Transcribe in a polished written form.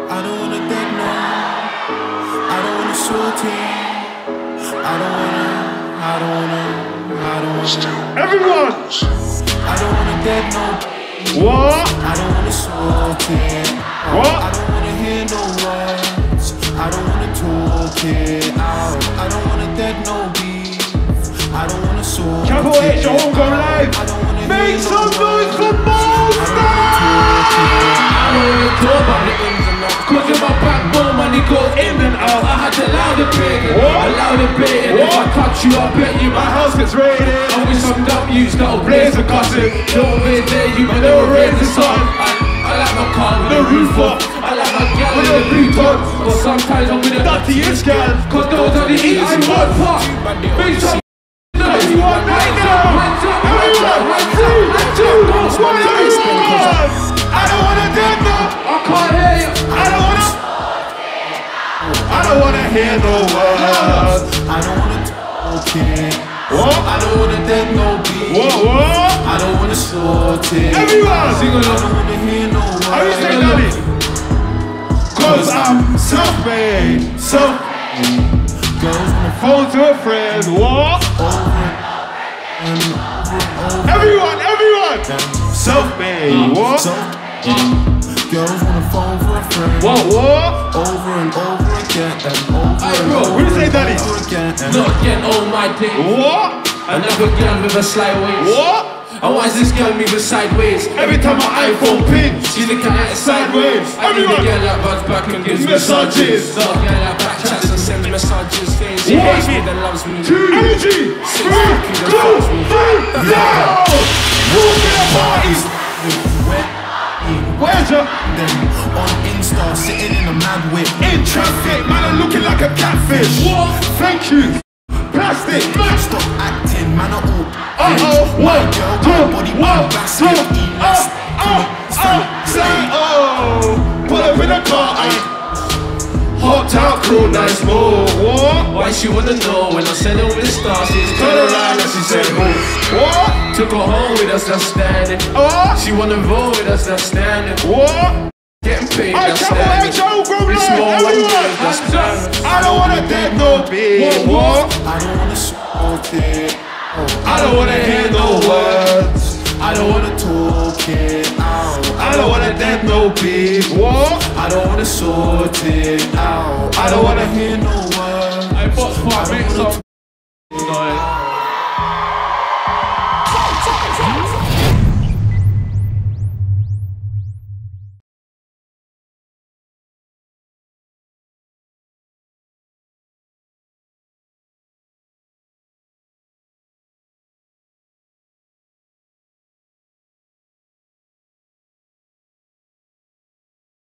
I don't wanna dead no. I don't wanna sort it. I don't wanna. Everyone! I don't wanna dead no. What? I don't wanna sort it. What? I don't wanna hear no words. I don't wanna talk it out. I don't wanna dead no beef. I don't wanna sort it. Capital XTRA Homegrown live. Make some noise for MoStack! I don't really talk about the ins and outs. Cause in my backbone, money goes in and out. I had to allow the baiting, allow the baiting. If I touch you, I bet you my house gets raided. I wish some W's that'll blaze the gossip. Don't be there, you but they'll raise the sun. I like my car with the roof up. I like my gal with the blue tons. But sometimes I'm with a dirty-ish gal. Cause those are the easy one part. Big time. Everyone right now! Everyone! 3, 2, 1, everyone! I don't wanna dead no! I can't hear you! I don't wanna hear no words! I don't wanna talk it. What? I don't wanna dead no beat. What? I don't wanna sort it. Everyone! Sing along. I don't wanna hear no words. How you say that? Cause I'm self-made. Girls wanna Phone to a friend. What? Everyone! Self-made. What? Girls wanna phone for a friend. What? Over and over again and over and over. What do you say, Daddy? Again and Not again, oh my day. What? Another girl with a sly waist. What? And why is this girl moving sideways? Every time my iPhone pings, She's looking at it sideways. I need a girl that runs back and gives massages. Not a girl that backchats and sends messages. She hates me then loves me. energy! 3, 2, 1, now! Walk in the parties! Where's your? then on Insta, sitting in a mad whip. In traffic, man, I'm looking like a catfish. What? Thank you. Plastic. Stop acting, man, are all. My girl, my body, my basket, pull up in a car, hot out, crew, nice move. What? Why she wanna know when I said it with the stars? She's turned around and she said, oh. What? Took her home with us, that's standing. She wanna roll with us, that's standing. What? Getting paid, I that's can't standing. Homegrown It's live, more everyone. that's standing. I don't wanna dead no beat. What? I don't wanna sort it. I don't wanna hear no words. I don't wanna talk it out. I don't wanna dead no beef. What? I don't wanna sort it out. I don't wanna hear no words. I bought 5 minutes off.